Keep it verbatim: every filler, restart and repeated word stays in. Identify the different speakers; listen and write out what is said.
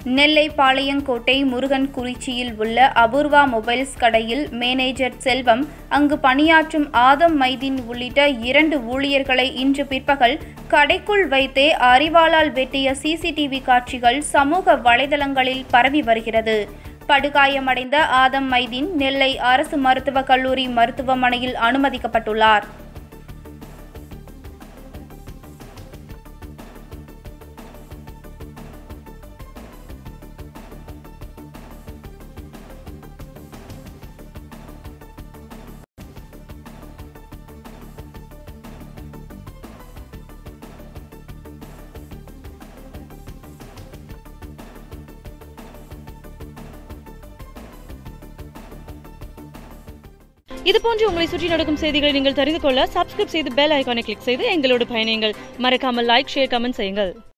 Speaker 1: நெல்லை பாளையங்கோட்டை முருகன் குறிச்சியில் உள்ள அபூர்வா மொபைல்ஸ் கடையில் மேனேஜர் செல்வம், அங்கு பணியாற்றும் ஆதம் மைதீன் உள்ளிட்ட இரண்டு ஊழியர்களை இன்று பிற்பகல் கடைக்குள் வைத்தே அரிவாளால் வெட்டிய சிசிடிவி காட்சிகள் சமூக வலைதளங்களில் பரவி வருகிறது. படுகாயமடைந்த ஆதம் மைதீன் நெல்லை அரசு மருத்துவக் கல்லூரி மருத்துவமனையில் அனுமதிக்கப்பட்டுள்ளார்.
Speaker 2: இதுபோன்று உங்களை சுற்றி நடக்கும் செய்திகளை நீங்கள் தெரிந்து கொள்ள சப்ஸ்கிரைப் செய்து பெல் ஐகானை கிளிக் செய்து எங்களோடு பயணியுங்கள். மறக்காமல் லைக், ஷேர், கமெண்ட் செய்யுங்கள்.